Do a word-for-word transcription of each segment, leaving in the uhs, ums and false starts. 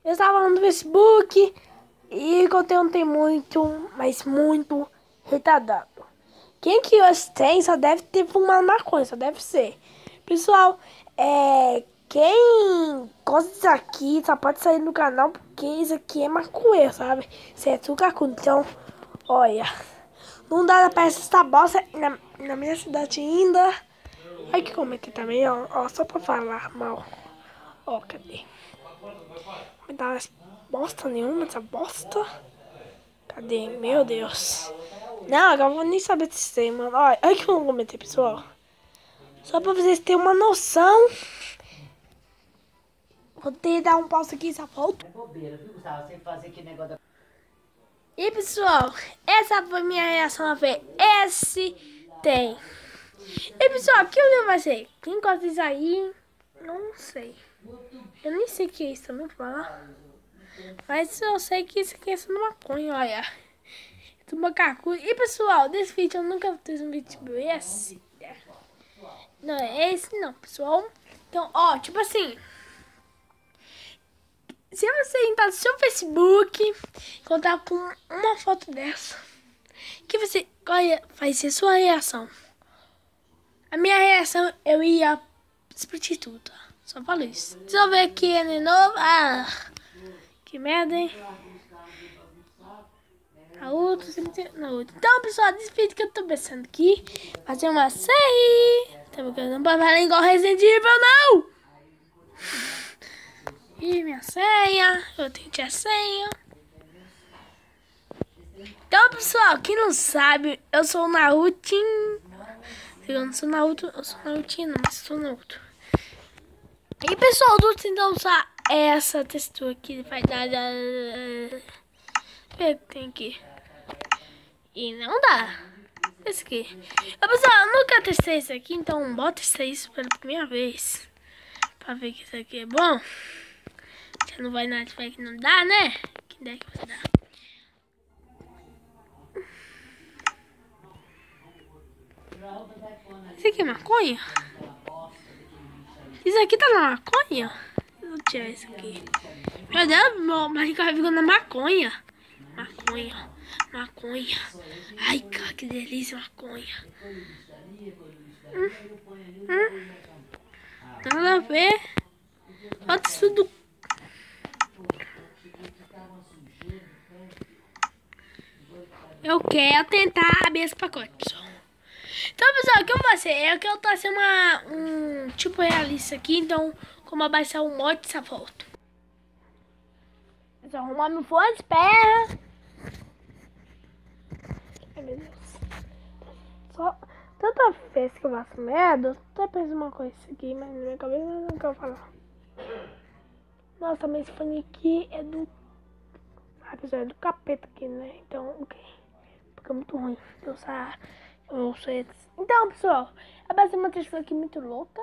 Eu estava no Facebook e o conteúdo tem muito, mas muito retardado. Quem que hoje tem só deve ter fumado maconha, só deve ser. Pessoal, é, quem gosta disso aqui só pode sair do canal porque isso aqui é maconha, sabe? Isso é açúcar. Então, olha, não dá pra essa bosta na, na minha cidade ainda. Ai que comentei também, ó, ó, só pra falar mal. Ó, cadê? Não dá bosta nenhuma essa bosta. Cadê? Meu Deus. Não, agora eu vou nem saber se tem, mano. Olha, olha que eu vou comentar, pessoal. Só pra vocês terem uma noção. Vou ter que dar um pause aqui, só volto. É bobeira, viu, Gustavo? Você fazer que negócio da... E pessoal, essa foi minha reação a ver esse tem. E pessoal, que o vai ser? Quem gosta disso aí? Não sei. Eu nem sei o que é isso também pra falar. Mas eu sei que isso aqui é só maconha, olha. Do macaco. E pessoal, desse vídeo eu nunca fiz um vídeo tipo esse. Não, é esse não, pessoal. Então, ó, tipo assim. Se você entrar no seu Facebook, contar com uma foto dessa, que você vai ser sua reação? A minha reação, eu ia explodir tudo. Só falo isso. Se eu ver aqui de novo, ah, que merda, hein? A outra, na outra. Então, pessoal, desse vídeo que eu tô pensando aqui, fazer uma série. Não pode falar igual Resident Evil, não! E minha senha, eu tenho a senha. Então, pessoal, quem não sabe, eu sou o Narutinho. Eu não sou Naruto, eu sou Narutinho, mas sou Naruto. E, pessoal, eu tô tentando usar essa textura aqui, vai dar... Tem aqui. E não dá. Esse aqui. Eu, pessoal, eu nunca testei isso aqui, então bota testei isso pela primeira vez. Pra ver que isso aqui é bom. Já não vai nada, vai que não dá, né? Que ideia que vai dar. Isso aqui é maconha? Isso aqui tá na maconha? Vou tirar isso aqui. Meu Deus, meu Minecraft ficou na maconha. Maconha, maconha. Ai, cara, que delícia, maconha. Hum, hum. Nada a ver. Bota isso do... Eu quero tentar abrir esse pacote, pessoal. Então, pessoal, o que eu vou fazer é que eu tô fazendo uma, um tipo realista aqui. Então, como abaixar o mod, essa foto. Vou arrumar meu fone, espera. Ai, meu Deus. Só tanta vez que eu faço merda, eu tô pensando uma coisa aqui, mas na minha cabeça eu não quero falar. Nossa, mas esse fone aqui é do... Ah, pessoal, é do capeta aqui, né? Então, ok. Porque é muito ruim de usar... Eu sei. Então, pessoal, a base de uma textura aqui muito louca.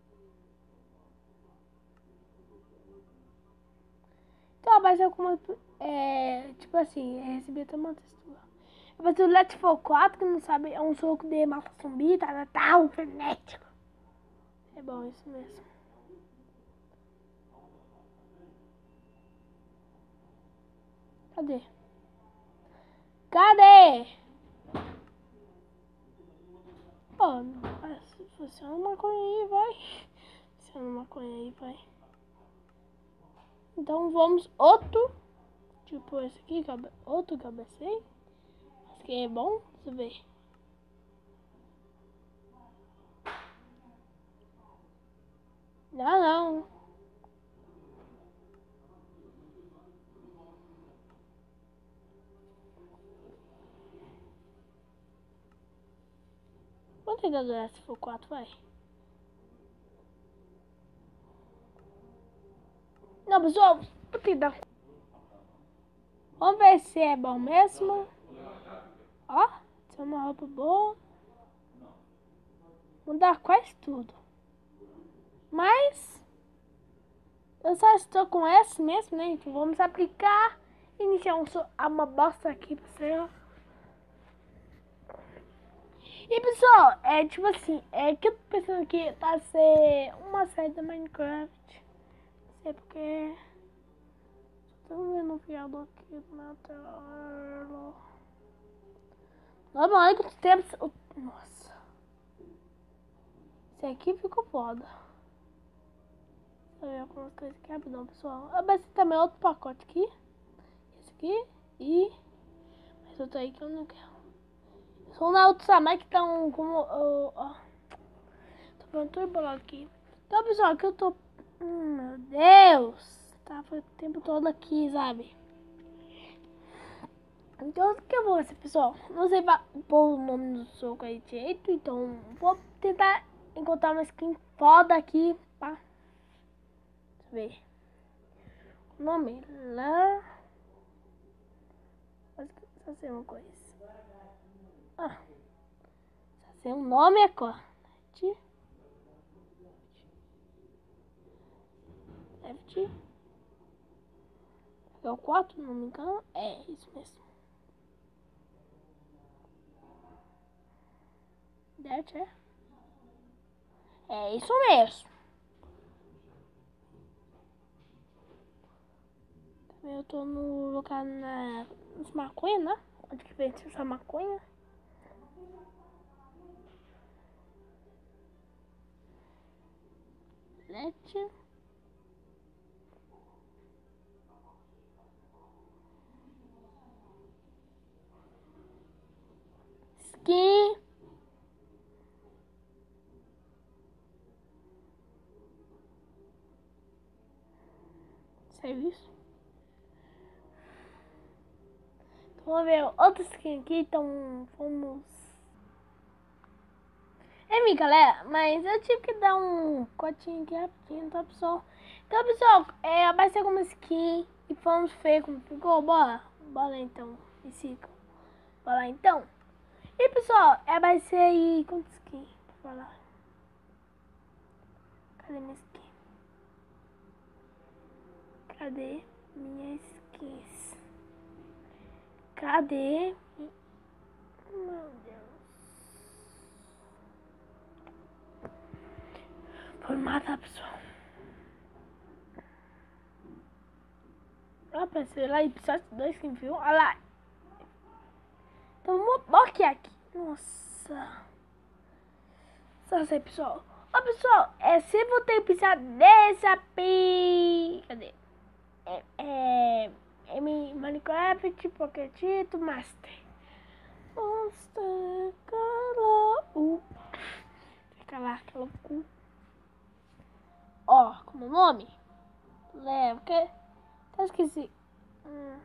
Então, a base é como... É, tipo assim, é receber até uma textura. A base do Let's For quatro, que não sabe, é um soco de massa zumbi, tá, tá, um frenético. É bom, isso mesmo. Cadê? Cadê? Pô, funciona uma maconha aí, vai. Funciona uma maconha aí, vai. Então vamos outro. Tipo esse aqui, outro que eu abecei. Acho que é bom, deixa eu ver. Não, não. Quanto é que dá se for quatro, vai? Não, pessoal, vou tentar. Vamos ver se é bom mesmo. Ó, se é uma roupa boa. Mudar quase tudo. Mas eu só estou com essa mesmo, né? Então vamos aplicar. Iniciar um so uma bosta aqui pra você, ó. E pessoal, é tipo assim, é que eu tô pensando aqui tá ser uma série da Minecraft. Não sei porque. martelo aqui, martelo. Normal, que temos. Nossa. Esse aqui ficou foda. Deixa eu ver algumas coisas aqui rapidão, pessoal. Ah, mas também outro pacote aqui. Esse aqui. E. Mas outro aí que eu não quero. Só na outra Samai que tá um. Como. Uh, ó. Tô pronto, tô embolado aqui. Então, pessoal, aqui eu tô. Hum, meu Deus. Tá, foi o tempo todo aqui, sabe? Então, o que eu vou fazer, pessoal? Não sei pôr o nome do soco aí direito, então vou tentar encontrar uma skin foda aqui, pá. Deixa eu ver. O nome lá. Só sei uma coisa. Ah. Só sei um nome é qual? Left. É o quatro, não me engano. É, isso mesmo. That é. É isso mesmo. Também eu tô no lugar na, nos maconha, né? Onde que vende essa maconha? Let. Skin. Serviço. Então, vamos ver outra skin aqui. Então vamos. É, minha galera, mas eu tive que dar um cotinho aqui rapidinho, tá, pessoal? Então, pessoal, é, vai ser como skin e vamos ver como ficou. Bora, bora então. E siga. Bora então. E, pessoal, é, vai ser aí. Quantos skin? Pra falar. Cadê minha skin? Cadê minhas skins? Cadê? Meu Deus. Foi matar, pessoal. Ah, apareceu lá e só dois que viu. Olha lá. Então vamos bloquear aqui. Nossa. Só sei, pessoal. Ó, pessoal, é, se você precisar dessa pi... Cadê? É, é, é Minecraft, Pocketito, Master. Master, cala o... Fica lá, cala o cu. Ó, como o nome? Leva, que... Até esqueci. Hum.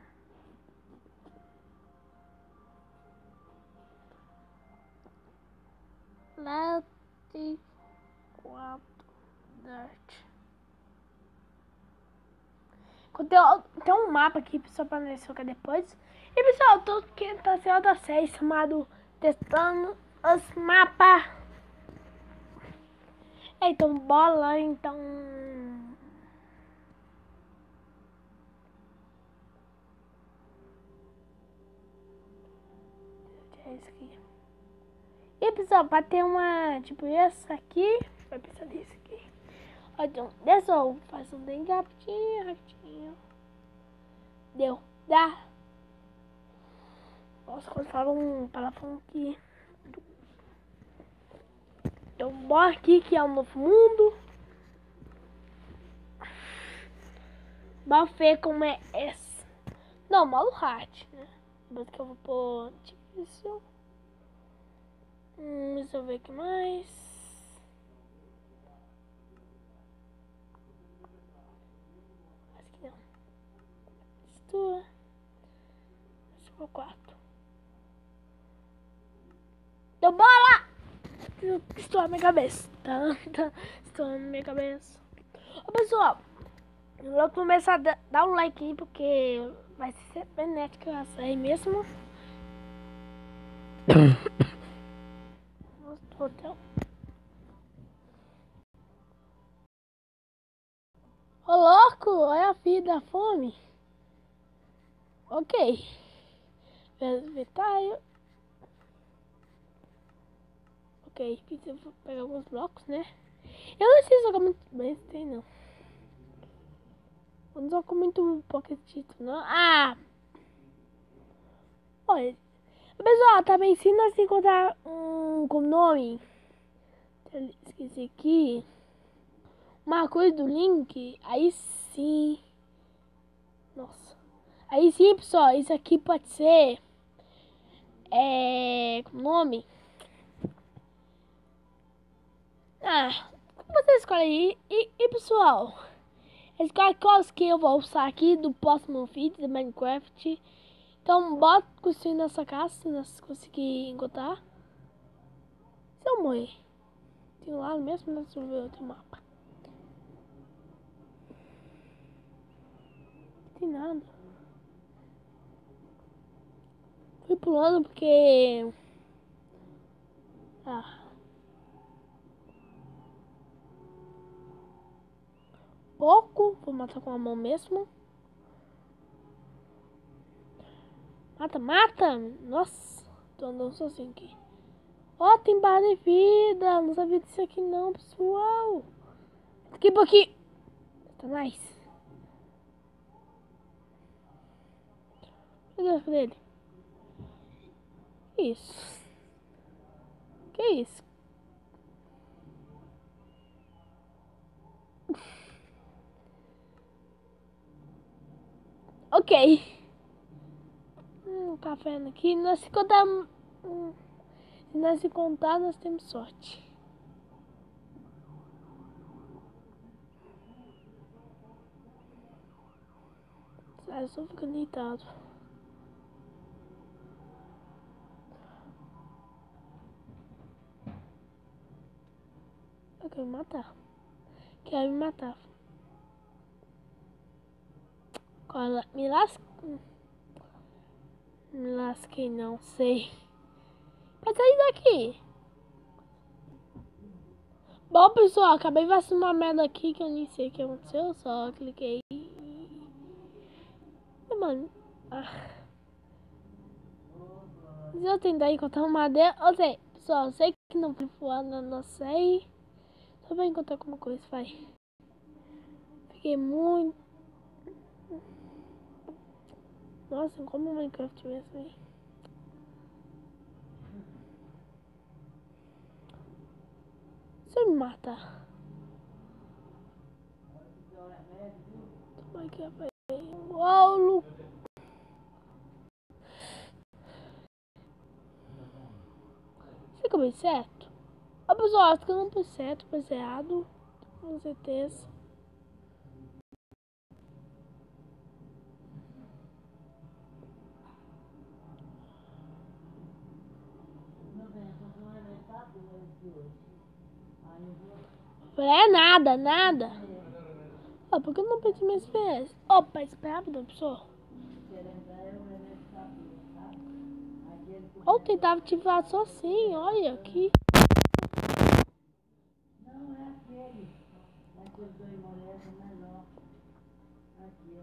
Lete quatro Dirt. Tem, tem um mapa aqui, pessoal, pra nós jogar depois. E, pessoal, tô aqui, tá sendo outra série chamado Testando os Mapas. É, então, bola, então... É isso aqui. E, pessoal, pra ter uma, tipo, essa aqui, vai precisar desse aqui. Ó, então, dessa eu faço um bem rapidinho, rapidinho. Deu, dá. Nossa, quando fala um palavrão aqui. Então, bora aqui que é um novo mundo. Bora ver como é esse. Não, modo hard, né? Mas que eu vou pôr difícil. Hum, deixa eu ver o que mais. Acho que não. Estou. Estou quatro. Então bora! Estou na minha cabeça. Tá? Tá. Estou na minha cabeça. Ô, pessoal, eu vou começar a dar um like aí, porque vai ser bem net que eu açaí mesmo. Hotel. Ô, louco, olha a vida da fome. Ok. Vegetário. Ok, preciso pegar alguns blocos, né? Eu não sei jogar muito bem, tem não. Eu não sou com muito Pocket título, não. Ah! Olha. Pessoal, também ensina a se encontrar um com nome. Esqueci aqui. Uma coisa do link. Aí sim. Nossa. Aí sim, pessoal. Isso aqui pode ser. É. Com nome. Ah. Como você escolhe aí? E, e pessoal. Escolhe quais que eu vou usar aqui do próximo vídeo de Minecraft. Então, bota construir nessa casa, se nós conseguir encontrar. Se eu morrer. Tem um lado mesmo, né? Deixa eu ver outro mapa. Não tem nada. Fui pulando porque... Ah. Pouco. Vou matar com a mão mesmo. Mata, mata! Nossa. Tô andando sozinho aqui. Ó, oh, tem barra de vida. Não sabia disso aqui não, pessoal. Aqui por aqui. Tá nice. Meu Deus, cadê ele? Que isso? Que isso? Ok. Hum, café aqui. Nós se contar... Hum, se nós se contar, nós temos sorte. Eu só fico deitado. Eu quero me matar. Quero me matar. Cola. Me lasquei. Me lasquei, não sei. Pra sair daqui. Bom, pessoal, acabei de fazer uma merda aqui que eu nem sei o que aconteceu. Só cliquei. E, mano. Ah. Se eu tentar encontrar uma madeira. Eu sei, pessoal, eu sei que não foi voando, não sei. Só pra encontrar alguma coisa, vai. Fiquei muito. Nossa, como o Minecraft mesmo, hein? Se eu me matar. Toma aqui, rapaz. Uau, Lu. Será que eu fiz certo? Ó, pessoal, acho que eu não fiz certo, fiz errado. Com certeza. É nada, nada. Ó, por que eu não perdi minhas férias? Opa, espera rápido, pessoal. Ó, eu tentava ativar só assim, olha aqui. Não, é aquele. É aquele do Imorese menor. Aqui,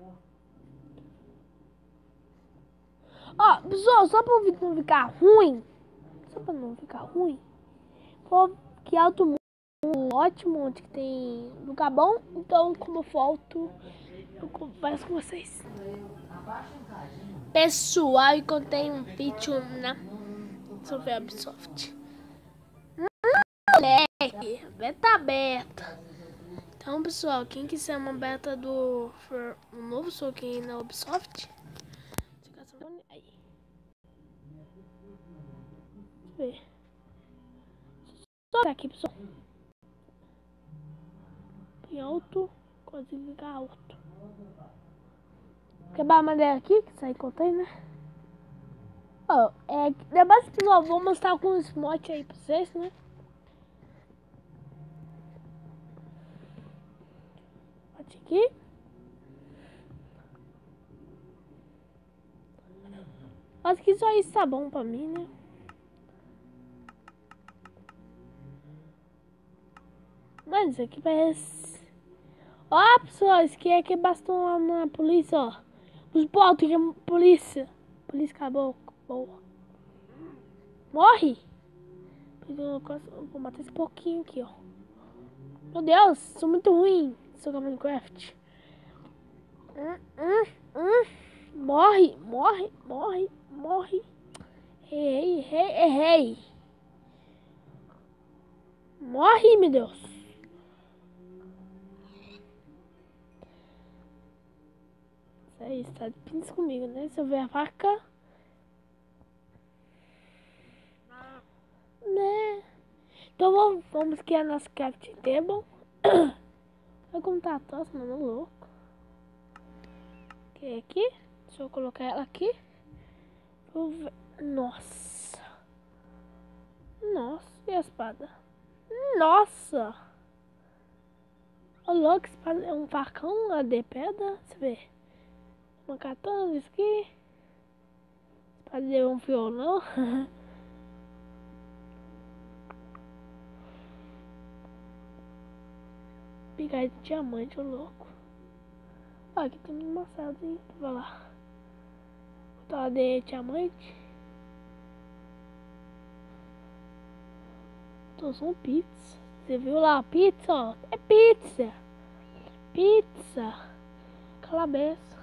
ó. Ó, pessoal, só pra o vídeo não ficar ruim. Só pra não ficar ruim. Vou que alto mundo ótimo, onde tem lugar bom. Então, como eu volto, eu converso com vocês. Pessoal, encontrei um vídeo na Software Ubisoft. Moleque, beta beta. Então, pessoal, quem quiser uma beta do um novo jogo aqui na Ubisoft, aí. Deixa eu ver. Só aqui, pessoal. Em alto, consigo ficar alto. Quebrar a madeira aqui, que sai contando, né? Ó, oh, é, depois que eu vou mostrar alguns mods aí pra vocês, né? Mod aqui. Acho que só isso tá bom pra mim, né? Mas isso aqui parece... Ó, pessoal, isso aqui é que bastou lá na polícia, ó. Os botos que é polícia. Polícia acabou. Boa. Morre! Eu vou matar esse pouquinho aqui, ó. Meu Deus, sou muito ruim. Sou Minecraft. Hum, hum, hum. Morre, morre, morre, morre. Errei, errei, errei. Morre, meu Deus. Isso aí, está de pins comigo, né? Se eu ver a vaca. Né? Então vamos, vamos criar nosso craft table. Olha como tá a tosse, mano, louco. Ok, aqui. Deixa eu colocar ela aqui. Nossa. Nossa, e a espada? Nossa. Olha louco, espada é um facão a de pedra. Você vê. Uma katana, isso aqui. Espada de um violão. Picar de diamante, ô louco. Ah, aqui tem um machado, hein? Vai lá. Botar de diamante. Tô um pizza. Você viu lá a pizza, ó? É pizza. Pizza. Calabeça.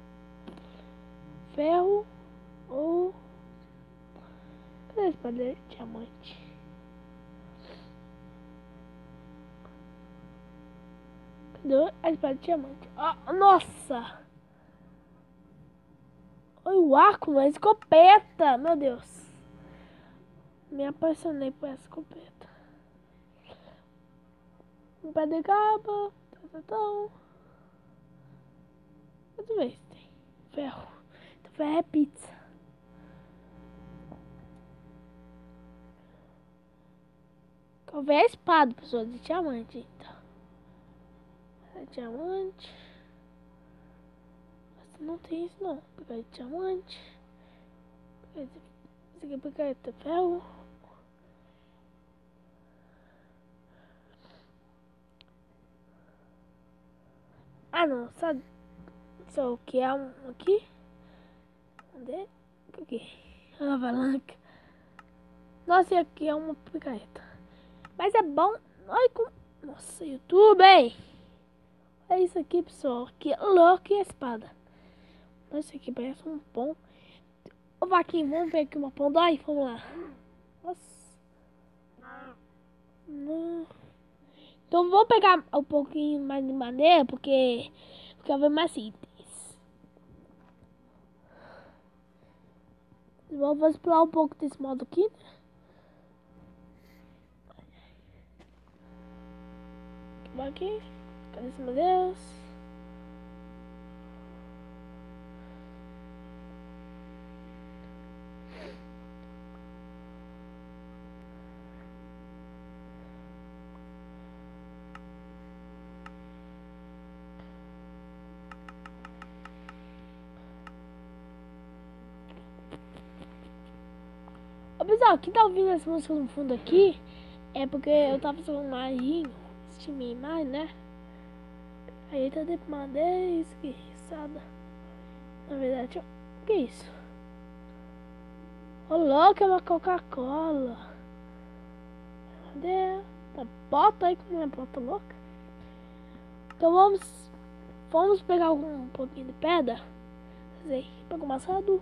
Ferro. Ou... Cadê a espada de diamante? Cadê a espada de diamante? Oh, nossa! Olha o arco, uma escopeta! Meu Deus! Me apaixonei por essa escopeta. Um pé de capa. Então... Quanto vez tem? Ferro. Então ferro é pizza. Qual é a espada, pessoal? De diamante, então. É diamante. Mas não tem isso, não. Pegar de diamante. Pegar esse, esse aqui, pegar de ferro. Ah, não. Só, só o que é um aqui. Cadê? Aqui. A avalanca. Nossa, e aqui é uma picareta. Mas é bom. Olha como... Nossa, YouTube, hein? É isso aqui, pessoal. Que louco, e a espada. Nossa, isso aqui parece um pão. Ô, Vaquinho, vamos ver aqui uma pão. Dói, vamos lá. Nossa. Não. Então vou pegar um pouquinho mais de madeira, porque... Porque eu ver mais itens. Vou explorar um pouco desse modo aqui, né? Aqui. Cadê esse meu Deus? Ô, pessoal, quem tá ouvindo essa música no fundo aqui é porque eu tava fazendo marinho, assistindo minha imagem, né? Aí tá de madeira, esguiçada. Na verdade, o que é isso? Ô, louco, é uma Coca-Cola. Cadê? Uma bota aí, como é bota louca? Então vamos, vamos pegar um pouquinho de pedra. Pega o machado.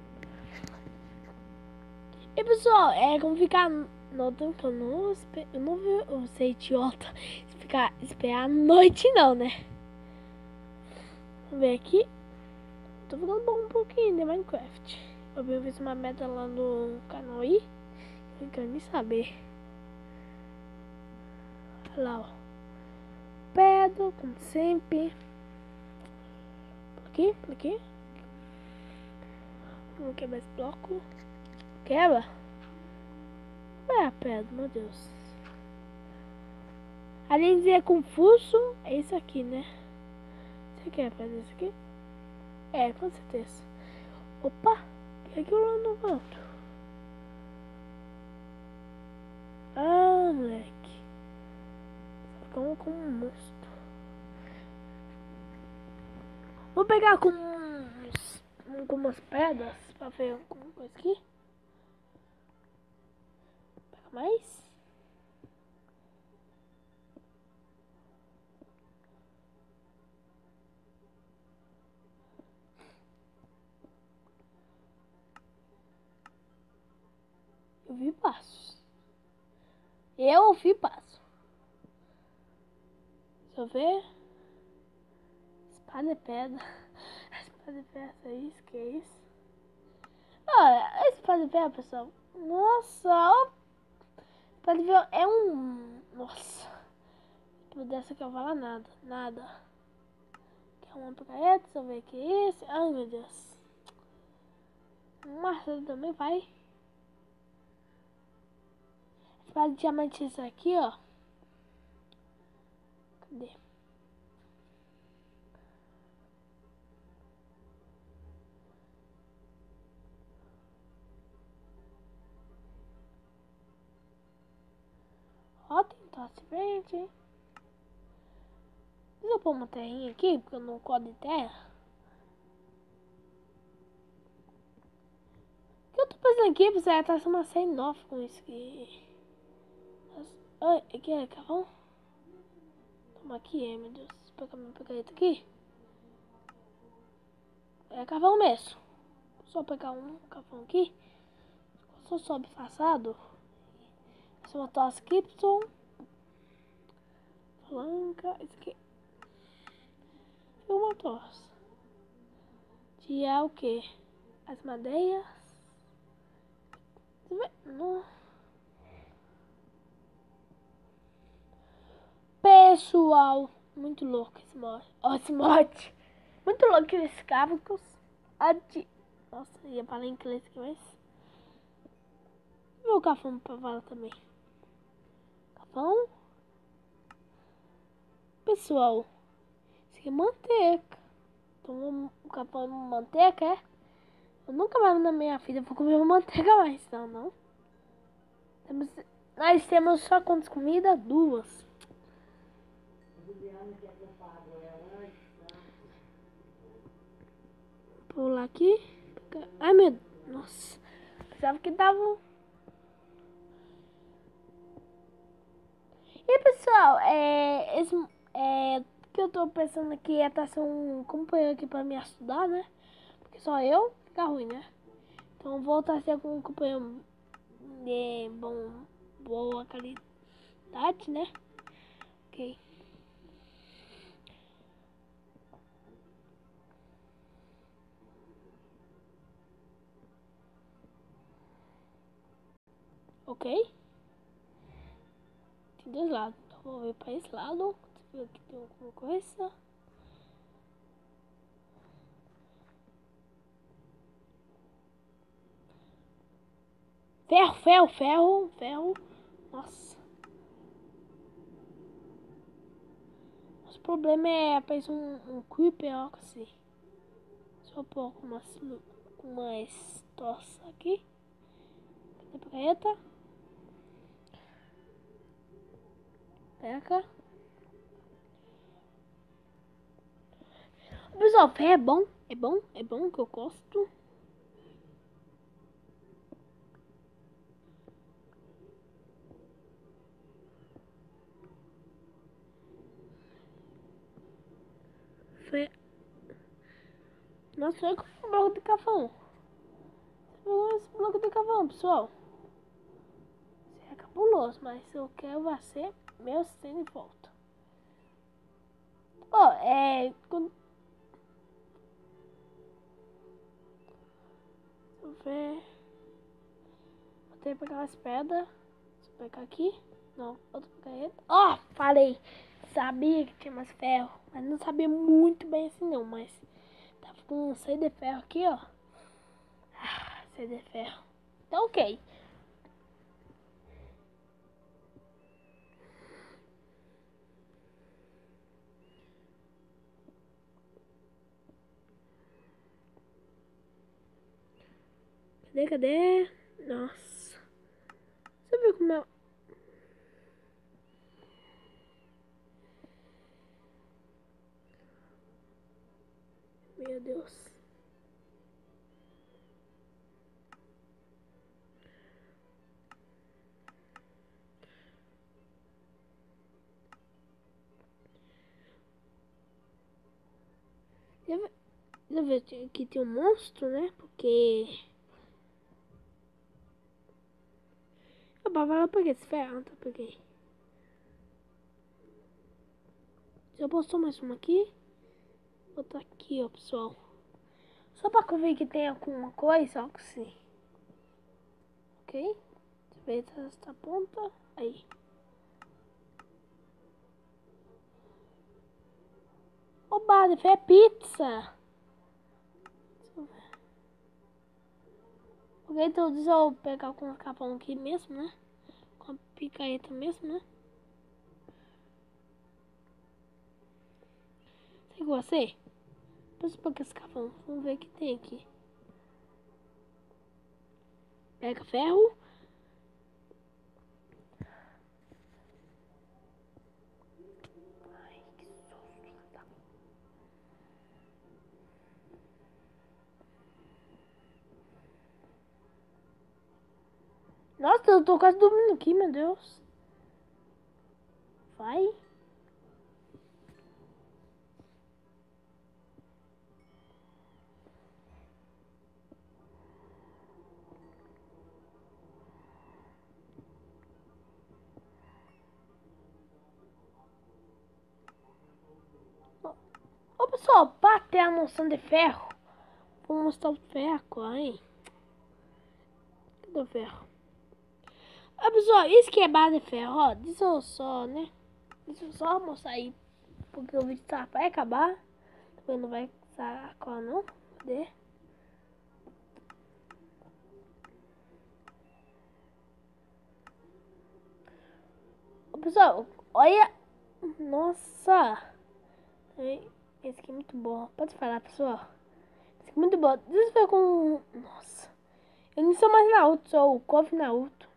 E pessoal, é como ficar notando que eu não, eu não eu sei idiota ficar esperar a noite não, né? Vamos ver aqui. Tô ficando bom um pouquinho de Minecraft. Eu fiz uma meta lá no canal aí. Eu quero nem saber. Olha lá, ó. Pedra, como sempre. Por aqui, por aqui. Vamos quebrar esse bloco. Quebra? É a pedra, meu Deus. Além de dizer confuso, é isso aqui, né? Você quer fazer isso aqui? É, com certeza. Opa, o que é aquilo lá no canto? Ah, moleque. Ficamos com um monstro. Vou pegar com uns, com umas pedras pra ver alguma coisa aqui. Pega mais. ouvi passos. Eu ouvi passos. Deixa eu ver. Espada e pedra. Espada e pedra, isso, que é isso? Ah, a espada e pedra, pessoal. Nossa, ó. Espada e pedra é um... Nossa. Por dessa que eu falar nada. Nada. Que é uma picareta, deixa eu ver o que é esse. Ai, meu Deus. Um martelo também vai. Espada de diamante isso aqui, ó. Cadê? Ó, tem tosse verde, hein? Deixa eu pôr uma terrinha aqui, porque eu não gosto de terra. O que eu tô pensando aqui, você tá sendo uma série nova com isso aqui. Ai, aqui é carvão? Toma aqui, é, meu Deus. Vou pegar minha picareta aqui. É carvão mesmo. Só pegar um carvão aqui. Só sobe passado. Essa é uma tosse Gibson. Falanca. Isso aqui. É uma tosse. Que é o que? As madeiras. Não. Pessoal, muito louco esse mod. Ó, esse mod. Muito louco esses cávicos. Adi... Nossa, ia falar em inglês aqui, mas... Vou colocar fome pra falar também. Cafão. Pessoal, isso aqui é manteiga. Então, o cafão é manteiga, é? Eu nunca mais na minha vida vou comer uma manteiga mais, não, não. Temos... Nós temos só quantas comidas? Duas. Vou lá aqui. Ai, meu... Nossa. Pensava que dava... E, pessoal, é... Esse... É... que eu tô pensando aqui é estar um companheiro aqui pra me ajudar, né? Porque só eu fica ruim, né? Então vou estar ser com um companheiro de bom, boa qualidade, né? Ok. Ok. Tem dois lados. Então vou ver pra esse lado. Deixa eu ver aqui tem alguma coisa. Ferro, ferro, ferro, ferro. Nossa. O problema é aparecer um, um creeper, ó, assim. Deixa eu pôr com umas, com umas tossas aqui. Cadê a picareta? Pega. Pessoal, ferro é bom. É bom, é bom que eu gosto. Fe... Nossa, olha como é o bloco de carvão. Esse bloco de carvão, pessoal. Isso é cabuloso, mas eu quero vai ser meu cem de volta. Ó, oh, é... Quando... Deixa eu ver... Vou ter que pegar umas pedras. Deixa eu pegar aqui. Não, outra picareta. Ó, oh, falei. Sabia que tinha mais ferro. Mas não sabia muito bem assim não, mas... Tava com um C de ferro aqui, ó. Ah, C de ferro. Então, ok. Cadê, cadê? Nossa. Você viu como é... Meu Deus. Deixa eu ver, aqui tem um monstro, né? Porque... Opa, vai lá pegar esse ferro, tá? Peguei. Já postou mais uma aqui? Vou botar aqui, ó, pessoal. Só pra ver que tem alguma coisa, ó, que sim. Ok? Deixa eu ver essa ponta. Aí. Oba, de é pizza. Ok, então deixa eu pegar com o capão aqui mesmo, né? Com a picareta mesmo, né? Sei com você? Deixa eu pegar esse capão. Vamos ver o que tem aqui. Pega ferro. Ai, que susto. Nossa, eu tô quase dormindo aqui, meu Deus. Vai. Ô, pessoal, bater a noção de ferro. Vou mostrar o ferro, aí. Cadê o ferro? Ô, pessoal, isso que é base de ferro, ó. Deixa eu só, né? Deixa eu só mostrar aí. Porque o vídeo tá vai acabar. Depois não vai sacar, não. Cadê? Ô, pessoal, olha. Nossa. Esse aqui é muito bom. Pode falar, pessoal. Esse aqui é muito bom. Deixa eu ver com... Nossa. Eu não sou mais Naruto, sou o Kofi Naruto.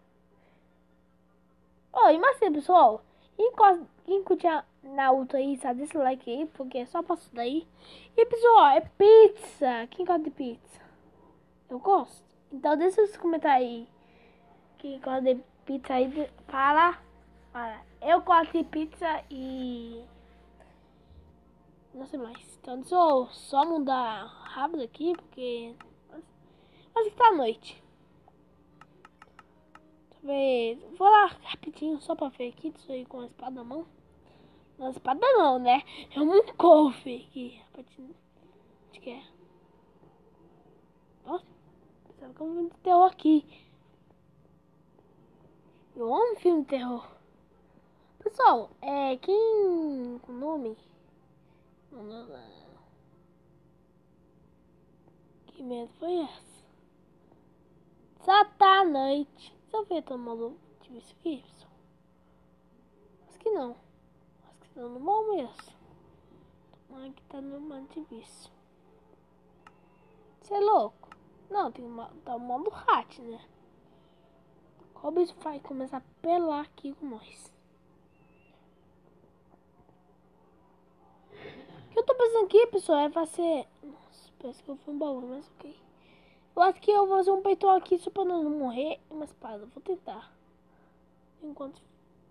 Ó, e mas pessoal. Quem curte a Naruto aí, sabe? Deixa o like aí, porque é só passo daí. E pessoal, é pizza. Quem gosta de pizza? Eu gosto. Então deixa os comentários aí. Quem gosta de pizza aí, fala. Fala. Eu gosto de pizza e... não sei mais. Então deixa eu só mudar rápido aqui, porque... acho que tá noite. Deixa eu ver. Vou lá rapidinho, só pra ver aqui. Deixa eu ir com a espada na mão. Não, espada não, né? É um couve aqui. Rapidinho. Onde que é? Nossa, pensava que eu vi um terror aqui. Eu amo filme de terror. Pessoal, é... quem... com nome... Não, não, não. Que medo foi essa? Já tá à noite. Deixa eu ver, tô maluco de ver isso aqui, pessoal. Acho que não. Acho que tá no mal mesmo. Tomara que tá no mal de vício. Você é louco? Não, tem uma, tá o modo hat, né? Qual bicho vai começar a pelar aqui com nós? O que eu tô pensando aqui, pessoal, é fazer... Nossa, parece que eu fui um baú, mas ok. Eu acho que eu vou fazer um peitão aqui só pra não morrer e uma espada. Vou tentar. Enquanto...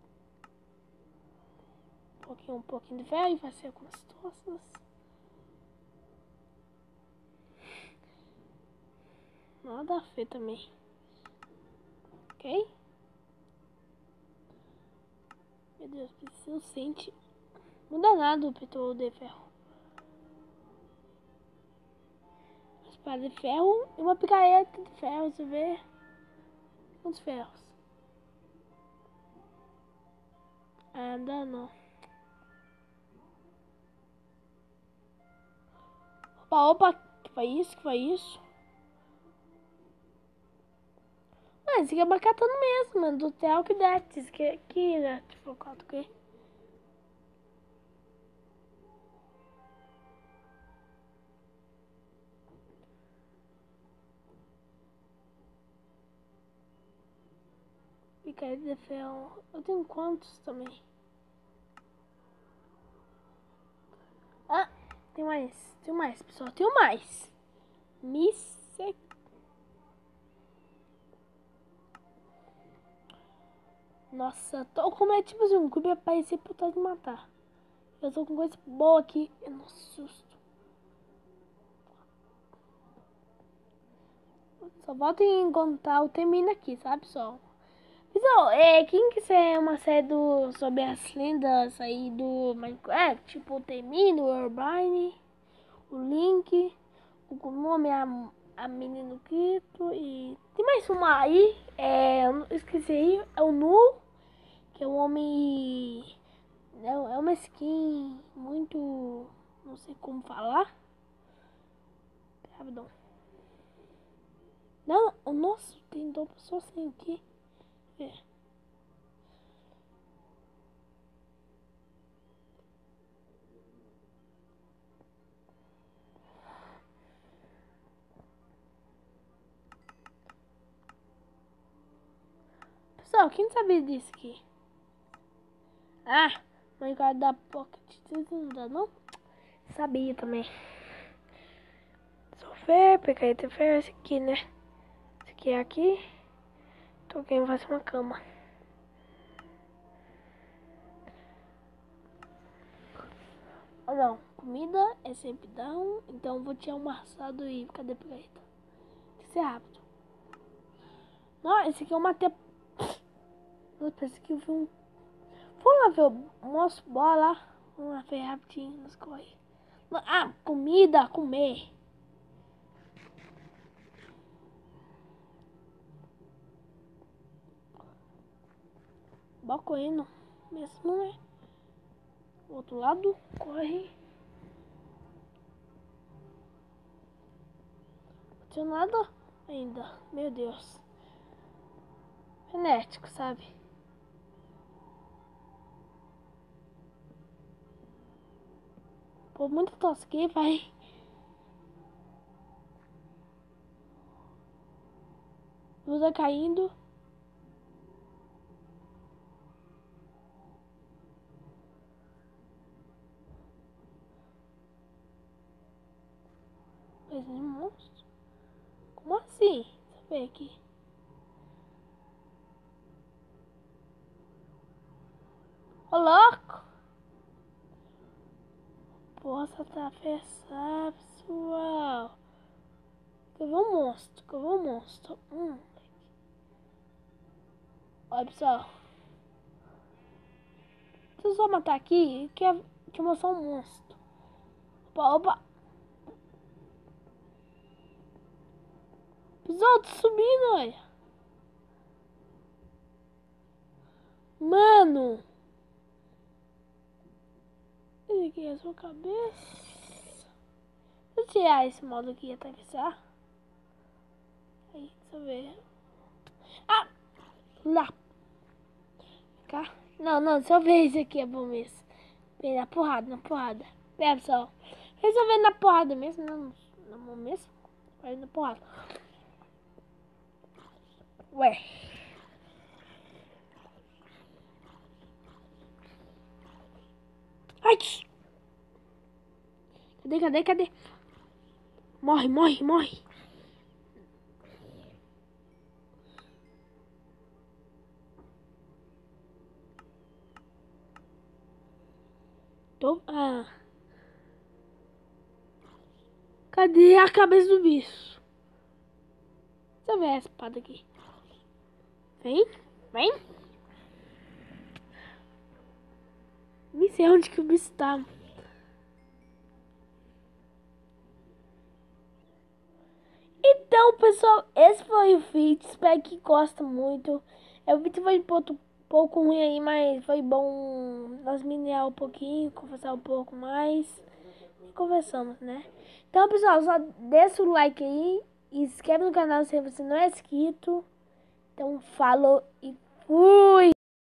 Um pouquinho, um pouquinho de ferro e fazer algumas toças. Nada a ver também. Ok? Meu Deus, preciso sentir. Não dá nada o petróleo de ferro. Uma espada de ferro e uma picareta de ferro, você vê? Quantos ferros? Ah, dá não. Opa, opa, que foi isso? Que foi isso? Ah, esse aqui é bacatano mesmo, mano. Do Tel que dá. Esse aqui é que dá. Tipo, quanto que? Picareta de ferro. Eu tenho quantos também? Ah, tem mais. Tem mais, pessoal. Tem mais. Miss. Nossa, tô com medo, tipo assim, um cube aparecer por trás de matar. Eu tô com coisa boa aqui. Nossa, susto. Só volta em encontrar o termina aqui, sabe, pessoal? Mas Pessoal, é, quem quiser uma série do, sobre as lendas aí do Minecraft, tipo o Temino, o Urbane, o Link, o Gnome, a, a Menino Quito e tem mais uma aí, é, eu esqueci aí, é o Nu, que é um homem, é, é uma skin muito, não sei como falar, rapidão. Não, o nosso tem duas pessoas assim aqui. É. Pessoal, quem sabia disso aqui? Ah, Minecraft da Pocket, não dá não? Sabia também. Sofrer, pegar e fer, esse aqui, né? Esse aqui é aqui. Tô querendo fazer uma cama. Oh, não, comida é sempre down, então vou tirar um assado e cadê pegaeta? Tem que ser rápido. Não, esse aqui eu matei. Nossa, parece que eu vi um. Vamos lá ver o moço, bora lá. Vamos lá ver rapidinho, nos corre. Ah, comida, comer. Bora correndo. Mesmo, né? O outro lado, corre. Não tinha nada ainda. Meu Deus. Frenético, sabe? Pô, muito tosque, vai. Luz caindo. Mas é um monstro? Como assim? Deixa eu ver aqui. Ô, louco! Posso atravessar, pessoal. Que eu vi um monstro, que eu vi um monstro. Hum. Olha, pessoal. Deixa eu só matar aqui, que é que eu mostrar um monstro. Opa, opa. Pessoal, tô subindo, olha. Mano. Esse aqui é a sua cabeça. Deixa eu tirar esse modo aqui e atravessar. Aí, deixa eu ver. Ah! Lá. Cá. Não, não, deixa eu ver esse aqui é bom mesmo. Vem na porrada, na porrada. Pera, pessoal. Resolver na porrada mesmo, não na mão mesmo. Vai na porrada. Ué. Ai! Cadê, cadê, cadê? Morre, morre, morre. Tô... Ah. Cadê a cabeça do bicho? Deixa eu ver a espada aqui. Vem, vem. Nem sei onde que o bicho tá. Então, pessoal, esse foi o vídeo. Espero que gostem muito. É, o vídeo foi um pouco, pouco ruim aí, mas foi bom nós minerar um pouquinho, conversar um pouco mais. E conversamos, né? Então, pessoal, só deixa o like aí. E se inscreve no canal se você não é inscrito. Então, falou e fui!